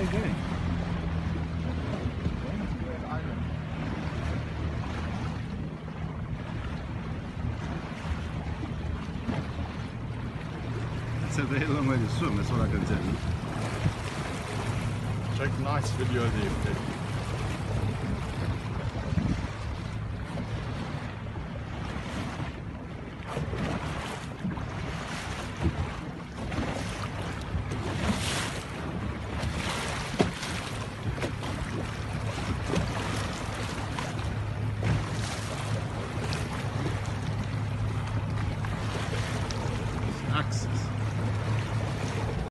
are you doing? It's a very long way to swim, that's what I can tell you. Check nice video of the